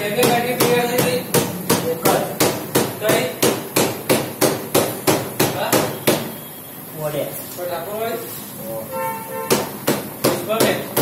બે ગાડી તૈયાર થઈ ગઈ એક જ કઈ હા ઓડે ફટાફટ હોય બસ